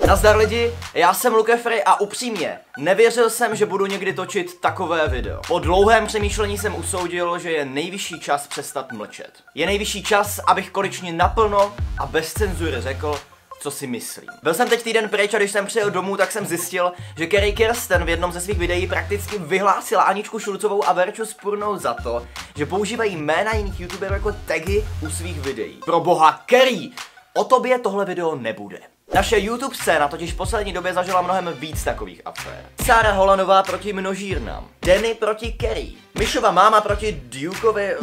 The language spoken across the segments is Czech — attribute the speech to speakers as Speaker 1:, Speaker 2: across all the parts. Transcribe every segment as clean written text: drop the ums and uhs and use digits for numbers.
Speaker 1: Nazdar lidi, já jsem Lukefrey a upřímně, nevěřil jsem, že budu někdy točit takové video. Po dlouhém přemýšlení jsem usoudil, že je nejvyšší čas přestat mlčet. Je nejvyšší čas, abych konečně naplno a bez cenzury řekl, co si myslím. Byl jsem teď týden pryč a když jsem přijel domů, tak jsem zjistil, že Carrie Kirsten v jednom ze svých videí prakticky vyhlásila Aničku Šulcovou a Verču Spurnou za to, že používají jména jiných youtuberů jako tagy u svých videí. Pro boha, Carrie, o tobě tohle video nebude. Naše YouTube scéna totiž v poslední době zažila mnohem víc takových afér. Sára Holanová proti množírnám, Danny proti Carrie, Myšova máma proti Dukeovi,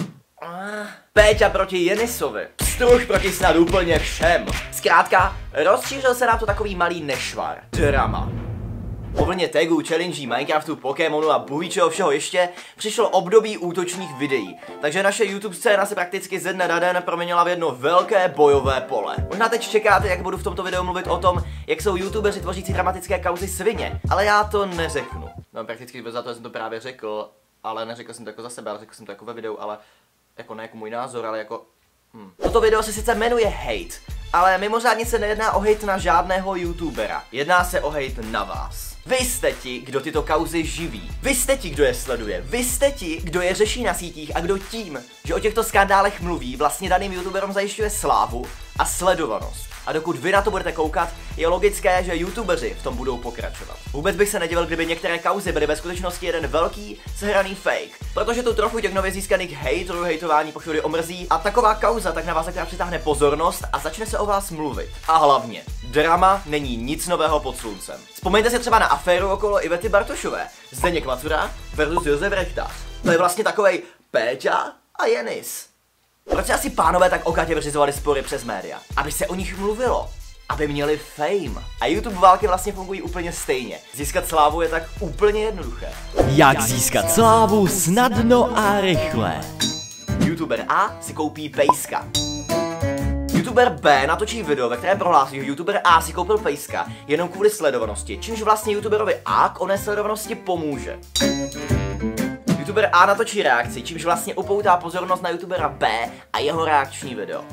Speaker 1: Péťa proti Jenisovi, Struh proti snad úplně všem. Zkrátka, rozšířil se nám to takový malý nešvar. Drama. Po vlně tagů, challenge, Minecraftu, Pokémonu a bůhvíčeho všeho ještě přišlo období útočných videí, takže naše YouTube scéna se prakticky ze dne na den proměnila v jedno velké bojové pole. Možná teď čekáte, jak budu v tomto videu mluvit o tom, jak jsou youtubeři tvořící dramatické kauzy svině, ale já to neřeknu. No prakticky za to jsem to právě řekl, ale neřekl jsem to jako za sebe, ale řekl jsem to jako ve videu, ale jako ne jako můj názor, ale jako... Toto video se sice jmenuje hate, ale mimořádně se nejedná o hate na žádného youtubera. Jedná se o hate na vás. Vy jste ti, kdo tyto kauzy živí. Vy jste ti, kdo je sleduje. Vy jste ti, kdo je řeší na sítích a kdo tím, že o těchto skandálech mluví, vlastně daným youtuberům zajišťuje slávu a sledovanost. A dokud vy na to budete koukat, je logické, že youtubeři v tom budou pokračovat. Vůbec bych se nedivil, kdyby některé kauzy byly ve skutečnosti jeden velký sehraný fake. Protože tu trochu těch nově získaných hejterů, hejtování pochody omrzí a taková kauza tak na vás akorát přitáhne pozornost a začne se o vás mluvit. A hlavně, drama není nic nového pod sluncem. Vzpomeňte si třeba na aféru okolo Ivety Bartošové. Zdeněk Macura versus Josef Rechtář. To je vlastně takovej Péťa a Jenis. Proč asi pánové tak okatě vyřizovali spory přes média? Aby se o nich mluvilo. Aby měli fame. A YouTube války vlastně fungují úplně stejně. Získat slávu je tak úplně jednoduché.
Speaker 2: Jak získat slávu snadno a rychle?
Speaker 1: YouTuber A si koupí pejska. YouTuber B natočí video, ve kterém prohlásí, že YouTuber A si koupil pejska jenom kvůli sledovanosti, čímž vlastně YouTuberovi A k oné sledovanosti pomůže. YouTuber A natočí reakci, čímž vlastně upoutá pozornost na YouTubera B a jeho reakční video.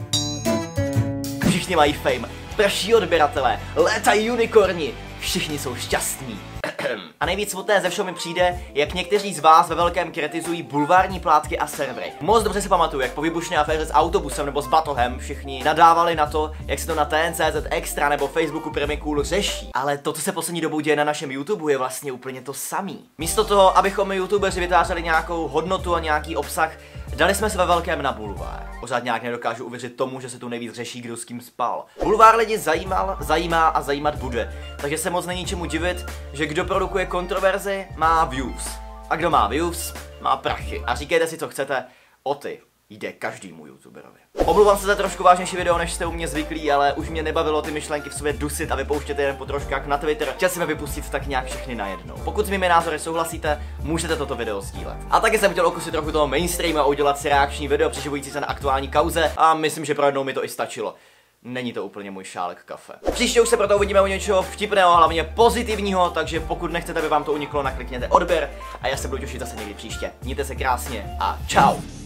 Speaker 1: Všichni mají fame, prší odběratelé, létají unikorni, všichni jsou šťastní. A nejvíc smutné ze všeho mi přijde, jak někteří z vás ve velkém kritizují bulvární plátky a servery. Moc dobře si pamatuju, jak po výbušné aféře s autobusem nebo s batohem všichni nadávali na to, jak se to na TNCZ Extra nebo Facebooku Premicool řeší. Ale to, co se poslední dobou děje na našem YouTube, je vlastně úplně to samý. Místo toho, abychom my YouTubeři vytvářeli nějakou hodnotu a nějaký obsah, dali jsme se ve velkém na bulvár. Pořád nějak nedokážu uvěřit tomu, že se tu nejvíc řeší, kdo s kým spal. Bulvár lidi zajímá a zajímat bude. Takže se moc není čemu divit, že kdo produkuje kontroverzi, má views. A kdo má views, má prachy. A říkejte si, co chcete, o ty jde každému youtuberovi. Omlouvám se za trošku vážnější video, než jste u mě zvyklí, ale už mě nebavilo ty myšlenky v sobě dusit a vypouštět jen po troškách na Twitter. Chtěl jsem je vypustit tak nějak všechny najednou. Pokud s mými názory souhlasíte, můžete toto video sdílet. A taky jsem chtěl okusit trochu toho mainstreamu a udělat si reakční video přiživující se na aktuální kauze a myslím, že pro jednou mi to i stačilo. Není to úplně můj šálek kafe. Příště už se proto uvidíme u něčeho vtipného, hlavně pozitivního, takže pokud nechcete, aby vám to uniklo, naklikněte odběr a já se budu těšit zase někdy příště. Mějte se krásně a čau!